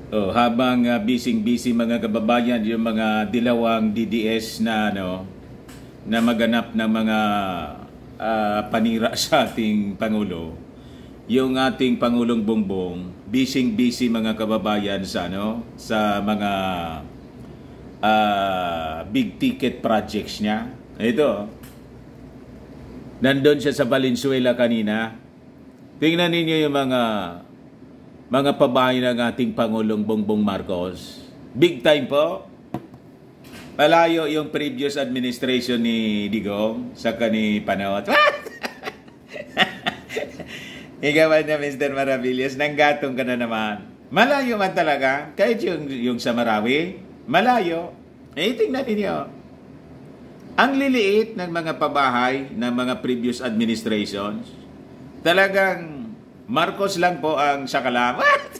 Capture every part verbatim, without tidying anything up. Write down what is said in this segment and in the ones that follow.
Oh, habang uh, busy-busy mga kababayan yung mga dilawang D D S na ano na maganap ng mga uh, panira sa ating Pangulo. Yung ating Pangulong Bongbong, busy-busy mga kababayan sa ano sa mga uh, big ticket projects niya. Ito. Nandun siya sa Valenzuela kanina. Tingnan ninyo yung mga mga pabahay ng ating Pangulong Bongbong Marcos. Big time po. Malayo yung previous administration ni Digong sa kani Panot. Ikaw na, Mister Maravillas, nanggatong ka na naman. Malayo man talaga. Kahit yung, yung sa Marawi, malayo. Eh, tingnan ninyo. Ang liliit ng mga pabahay ng mga previous administrations, talagang Marcos lang po ang sakalamat.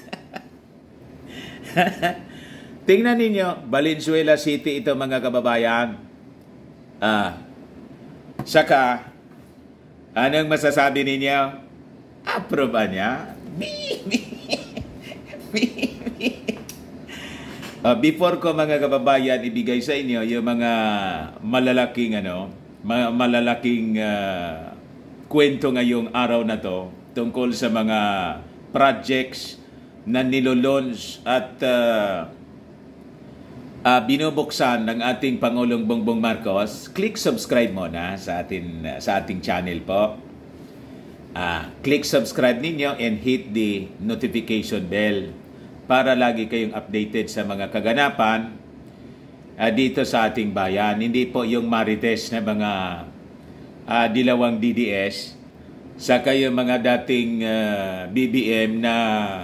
Tingnan ninyo, Valenzuela City ito mga kababayan. Ah, saka, anong masasabi ninyo? Approve niya? uh, before ko mga kababayan ibigay sa inyo yung mga malalaking ano, mga malalaking uh, kwento ngayong araw na to tungkol sa mga projects na nilolaunch at uh, uh, binubuksan ng ating Pangulong Bongbong Marcos. Click subscribe muna sa atin uh, sa ating channel po. Uh, click subscribe ninyo and hit the notification bell para lagi kayong updated sa mga kaganapan uh, dito sa ating bayan. Hindi po yung marites na mga uh, dilawang D D S sa kayo mga dating uh, B B M na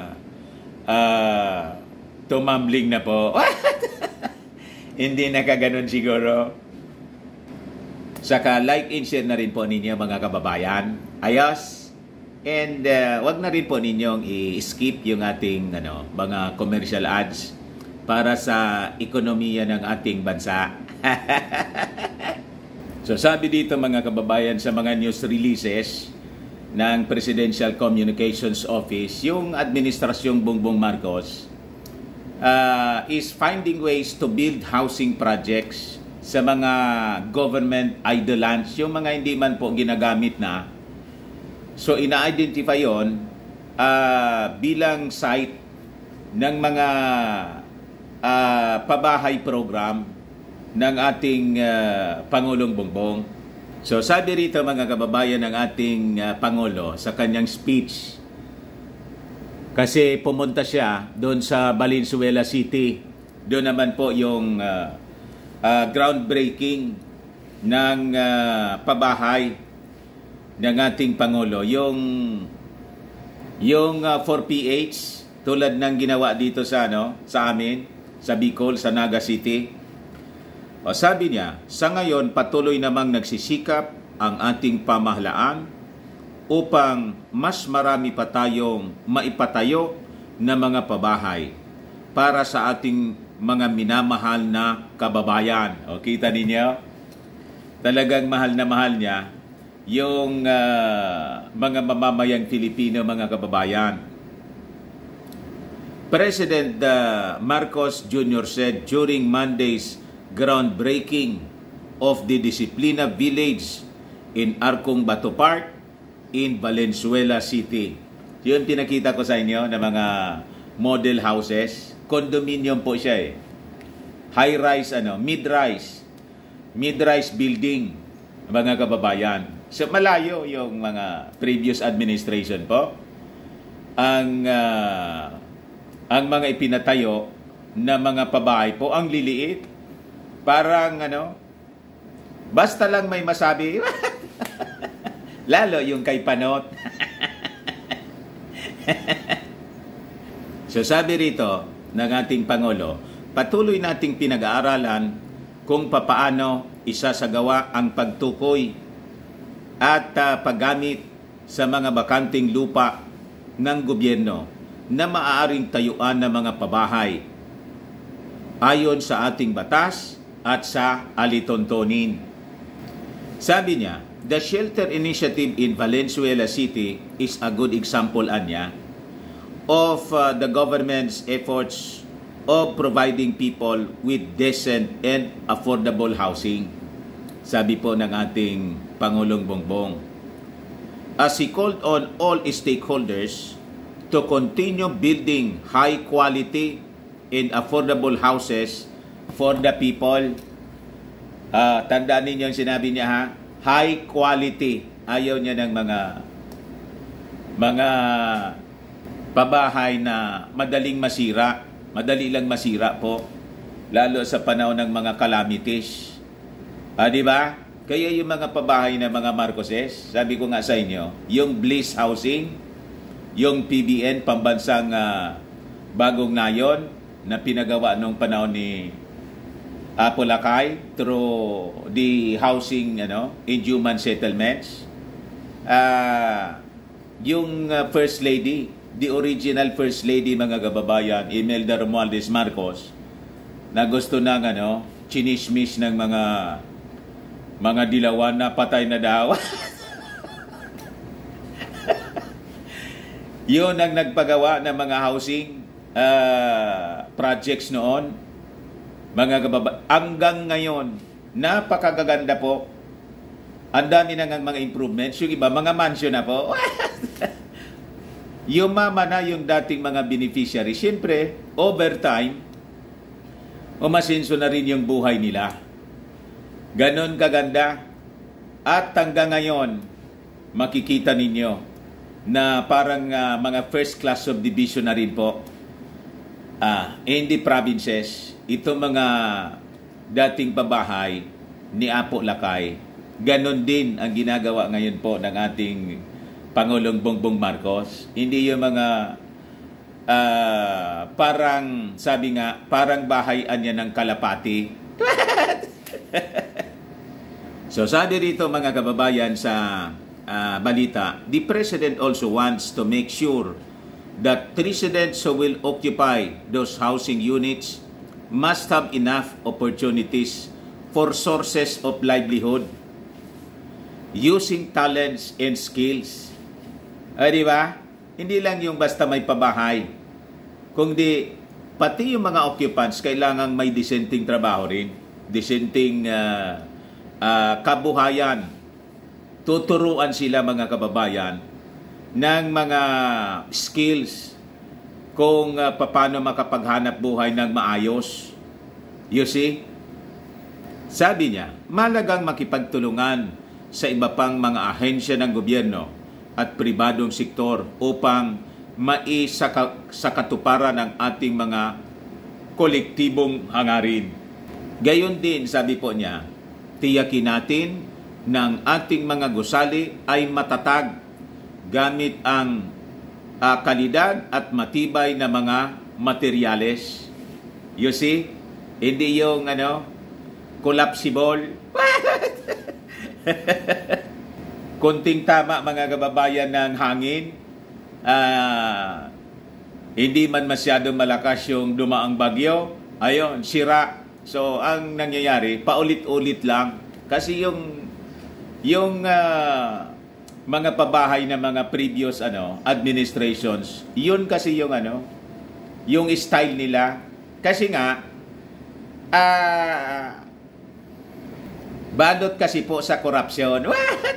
uh, tumambling na po. Hindi nakaganon siguro. Saka like and share na rin po ninyo mga kababayan. Ayos. And uh, wag na rin po ninyong i-skip yung ating ano, mga commercial ads para sa ekonomiya ng ating bansa. So sabi dito mga kababayan sa mga news releases ng Presidential Communications Office, yung administrasyong Bongbong Marcos uh, is finding ways to build housing projects sa mga government idle lands, yung mga hindi man po ginagamit na. So ina-identify yon uh, bilang site ng mga uh, pabahay program ng ating uh, Pangulong Bongbong. So sabi rito mga kababayan ng ating uh, Pangulo sa kanyang speech, kasi pumunta siya doon sa Valenzuela City. Doon naman po yung uh, uh, groundbreaking ng uh, pabahay ng ating Pangulo. Yung, yung uh, four P H tulad ng ginawa dito sa, ano, sa amin, sa Bicol, sa Naga City. O sabi niya, sa ngayon patuloy namang nagsisikap ang ating pamahalaan upang mas marami pa tayong maipatayo na mga pabahay para sa ating mga minamahal na kababayan. O kita ninyo, talagang mahal na mahal niya yung uh, mga mamamayang Filipino mga kababayan. President uh, Marcos Junior said during Monday's groundbreaking of the Disciplina Village in Arcong Bato Park in Valenzuela City. Yun pinakita ko sa inyo na mga model houses. Condominium po siya eh. High-rise, ano, mid-rise. Mid-rise building, mga kababayan. So malayo yung mga previous administration po. Ang, uh, ang mga ipinatayo na mga pabahay po, ang liliit. Parang ano, basta lang may masabi, lalo yung kay Panot. So sabi rito ng ating Pangulo, patuloy nating pinag-aaralan kung papaano isasagawa ang pagtukoy at uh, paggamit sa mga bakanting lupa ng gobyerno na maaaring tayuan ng mga pabahay ayon sa ating batas at sa alitontonin. Sabi niya, the shelter initiative in Valenzuela City is a good example anya of uh, the government's efforts of providing people with decent and affordable housing. Sabi po ng ating Pangulong Bongbong. As he called on all stakeholders to continue building high quality and affordable houses for the people. Uh, tandaan ninyo yung sinabi niya ha, high quality. Ayaw niya ng mga mga pabahay na madaling masira. Madali lang masira po. Lalo sa panahon ng mga calamities. Ah, di ba? Kaya yung mga pabahay na mga Marcoses, sabi ko nga sa inyo, yung Bliss Housing, yung P B N, pambansang uh, bagong nayon, na pinagawa nung panahon ni Apo Lakay through the housing, ano, in human settlements. Uh, yung uh, First Lady, the original First Lady, mga kababayan, Imelda Romualdez Marcos, na gusto ng ano, chinismis ng mga mga dilawan na patay na daw. Yun ang nagpagawa ng mga housing uh, projects noon. Mga kababayan, hanggang ngayon, napakagaganda po. Ang dami na ng mga improvements. Yung iba, mga mansion na po. Yumama na yung dating mga beneficiary. Siyempre, over time, umasinso na rin yung buhay nila. Ganon kaganda. At hanggang ngayon, makikita ninyo na parang uh, mga first class subdivision na rin po uh, in the provinces. Ito mga dating pabahay ni Apo Lakay, ganon din ang ginagawa ngayon po ng ating Pangulong Bongbong Marcos. Hindi yung mga uh, parang, sabi nga, parang bahayan niya ng kalapati. So sabi rito mga kababayan sa uh, balita, the President also wants to make sure that residents who will occupy those housing units must have enough opportunities for sources of livelihood using talents and skills. Ay, di ba? Hindi lang yung basta may pabahay. Kundi pati yung mga occupants kailangan may dissenting trabaho rin. Dissenting uh, uh, kabuhayan. Tuturuan sila mga kababayan ng mga skills kung uh, paano makapaghanap buhay ng maayos. You see? Sabi niya, malagang makipagtulungan sa iba pang mga ahensya ng gobyerno at pribadong sektor upang maisakatuparan ang ating mga kolektibong hangarin. Gayon din, sabi po niya, tiyakin natin ng ating mga gusali ay matatag gamit ang uh, kalidad at matibay na mga materyales. You see? Hindi yung ano, collapsible. Kunting tama mga kababayan ng hangin. Uh, hindi man masyadong malakas yung dumaang bagyo. Ayun, sira. So, ang nangyayari, paulit-ulit lang. Kasi yung yung uh, mga pabahay na mga previous ano administrations, yun kasi yung ano, yung style nila. Kasi nga, ah, uh, badot kasi po sa korupsyon. What?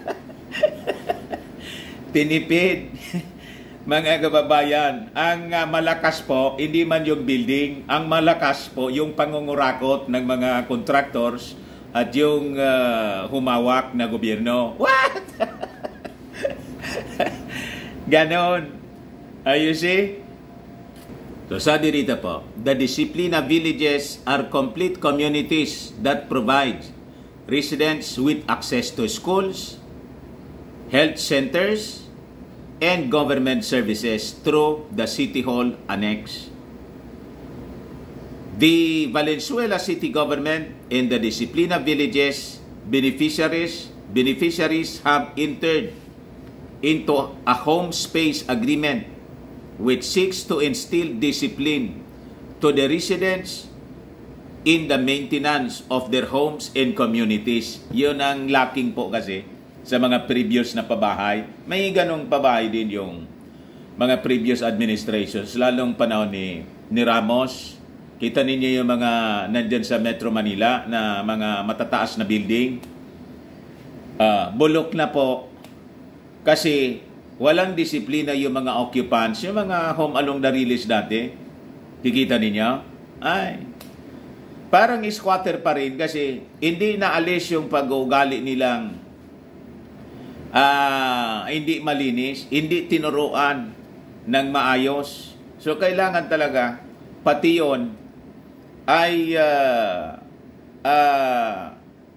Tinipid. Mga kababayan, ang uh, malakas po, hindi man yung building, ang malakas po yung pangungurakot ng mga contractors at yung uh, humawak na gobyerno. What? Ganon. Uh, you see? So sabi rito po, the Disciplina villages are complete communities that provide residents with access to schools, health centers, and government services through the City Hall Annex. The Valenzuela City Government and the Disciplina Villages beneficiaries beneficiaries have entered into a home space agreement which seeks to instill discipline to the residents in the maintenance of their homes and communities. Yun ang lacking po kasi sa mga previous na pabahay. May ganong pabahay din yung mga previous administrations, lalong panahon ni, ni Ramos. Kita ninyo yung mga nandyan sa Metro Manila na mga matataas na building. Uh, bulok na po kasi walang disiplina yung mga occupants, yung mga home along the release dati. Kikita ninyo? Ay, parang squatter pa rin kasi hindi naalis yung pag-uugali nilang uh, hindi malinis, hindi tinuruan ng maayos. So kailangan talaga pati yun ay uh, uh,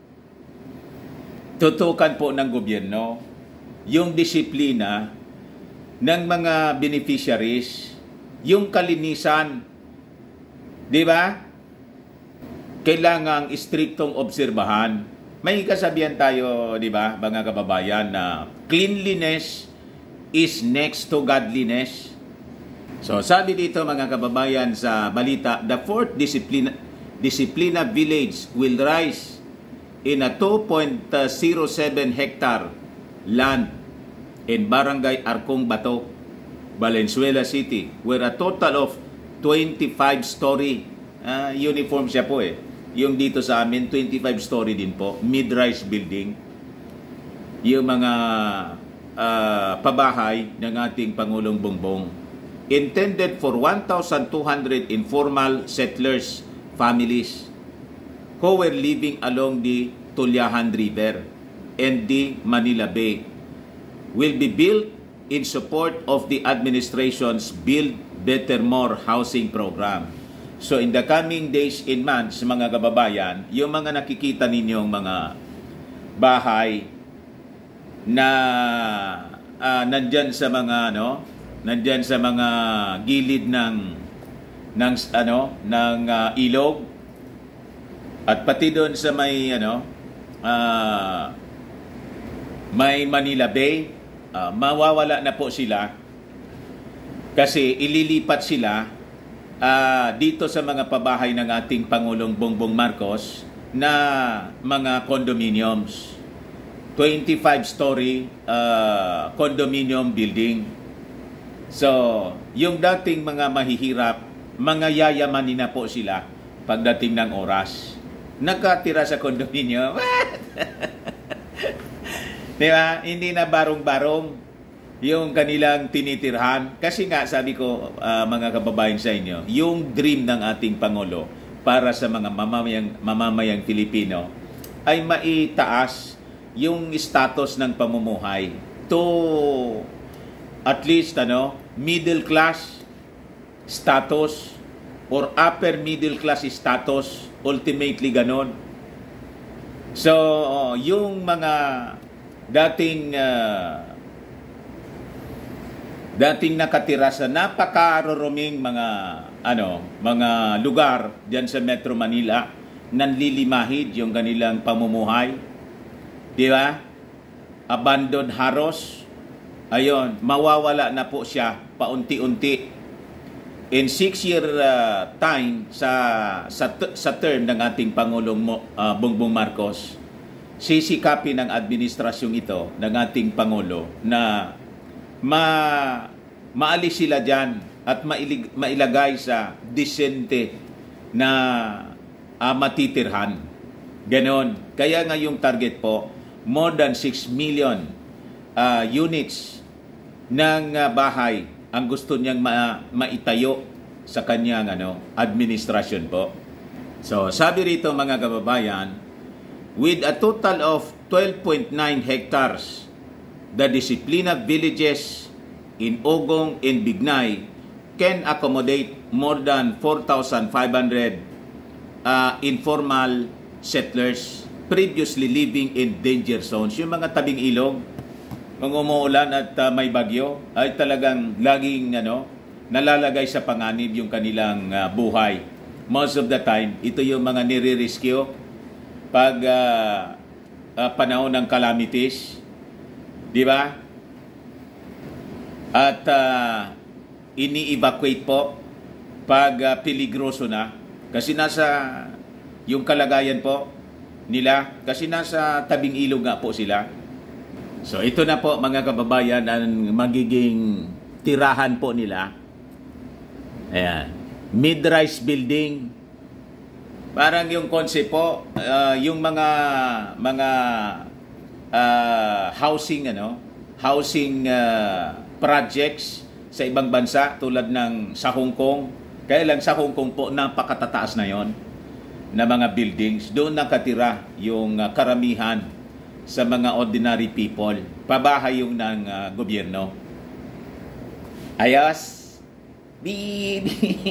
tutukan po ng gobyerno yung disiplina ng mga beneficiaries, yung kalinisan, di ba? Kailangang striktong obserbahan. May kasabihan tayo, di ba, mga kababayan, na cleanliness is next to godliness. So, sabi dito mga kababayan sa balita, the fourth discipline, disciplina village will rise in a two point zero seven hectare land in Barangay Arcong Bato, Valenzuela City, where a total of twenty-five story, uh, uniform siya po eh. Yung dito sa amin, twenty-five story din po, mid-rise building. Yung mga uh, pabahay ng ating Pangulong Bongbong. Intended for one thousand two hundred informal settlers families who were living along the Tulyahan River and the Manila Bay, will be built in support of the administration's Build Better More housing program. So in the coming days and months, mga kababayan, yung mga nakikita ninyong mga bahay na uh, nandyan sa mga ano, nandyan sa mga gilid ng ng ano ng uh, ilog at pati doon sa may ano uh, may Manila Bay, uh, mawawala na po sila kasi ililipat sila uh, dito sa mga pabahay ng ating Pangulong Bongbong Marcos na mga condominiums, twenty-five story uh, condominium building. So, yung dating mga mahihirap, mga yayamanin na po sila pagdating ng oras. Nagkatira sa kondominyo. Di ba? Hindi na barong-barong yung kanilang tinitirhan. Kasi nga, sabi ko, uh, mga kababayan sa inyo, yung dream ng ating Pangulo para sa mga mamamayang, mamamayang Pilipino ay maitaas yung status ng pamumuhay to at least ano, middle class status or upper middle class status, ultimately ganon. So, uh, yung mga dating uh, dating nakatira sa napakaroroming mga ano, mga lugar diyan sa Metro Manila, nanlilimahid yung kanilang pamumuhay. Di ba? Abandoned haros. Ayon, mawawala na po siya paunti-unti. In six-year uh, time sa, sa sa term ng ating Pangulong uh, Bongbong Marcos, sisikapin ng administrasyong ito ng ating Pangulo na ma maalis sila dyan at mailig, mailagay sa disente na uh, matitirhan. Ganon. Kaya nga yung target po, more than six million uh, units ng uh, bahay ang gusto niyang ma maitayo sa kanyang ano, administrasyon po. So, sabi rito mga kababayan, with a total of twelve point nine hectares, the Disciplina villages in Ogong and Bignay can accommodate more than four thousand five hundred uh, informal settlers previously living in danger zones. Yung mga tabing ilog, kung umuulan at uh, may bagyo, ay talagang laging ano, nalalagay sa panganib yung kanilang uh, buhay. Most of the time, ito yung mga nire-rescue pag uh, uh, panahon ng calamities. Di ba? At uh, ini-evacuate po pag uh, peligroso na. Kasi nasa yung kalagayan po nila, kasi nasa tabing ilog nga po sila. So ito na po mga kababayan ang magiging tirahan po nila. Ayan. Mid-rise building. Parang yung concept po, uh, yung mga mga uh, housing ano, housing uh, projects sa ibang bansa tulad ng sa Hong Kong. Kaya lang sa Hong Kong po napakatataas na yon na mga buildings. Doon nakatira yung uh, karamihan sa mga ordinary people. Pabahay yung ng uh, gobyerno. Ayos. Beep.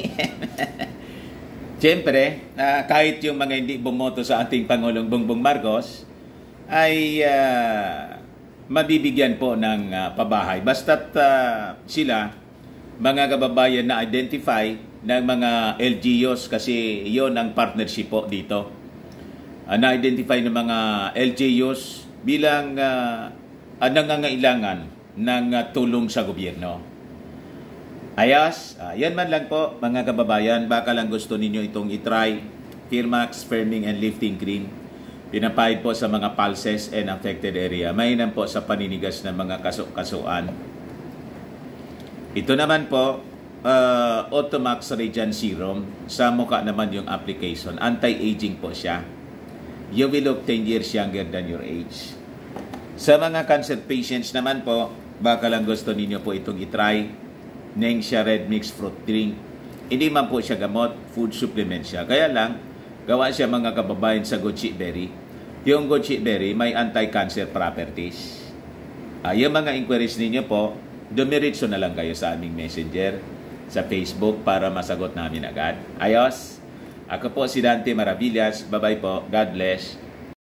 Siyempre, uh, kahit yung mga hindi bumoto sa ating Pangulong Bongbong Marcos ay uh, mabibigyan po ng uh, pabahay. Basta't uh, sila, mga kababayan na identify ng mga L G Us kasi yon ang partnership po dito. Uh, na-identify ng mga L G Us bilang uh, uh, nangangailangan ng uh, tulong sa gobyerno. Ayos, uh, yan man lang po mga kababayan, baka lang gusto ninyo itong itry. Firmax Firming and Lifting Cream, pinapahid po sa mga pulses and affected area. Mainam po sa paninigas ng mga kaso-kasuan. Ito naman po, uh, Automax Radiant Serum, sa mukha naman yung application. Anti-aging po siya. You will look ten years younger than your age. Sa mga cancer patients naman po, baka lang gusto ninyo po itong itry. Nengxia Red Mix Fruit Drink. Hindi man po siya gamot, food supplement siya. Kaya lang, gawa siya mga kababayan sa goji berry. Yung goji berry may anti-cancer properties. Uh, yung mga inquiries ninyo po, dumiritso na lang kayo sa aming messenger sa Facebook para masagot namin agad. Ayos? Ako po si Dante Maravillas. Bye-bye po. God bless.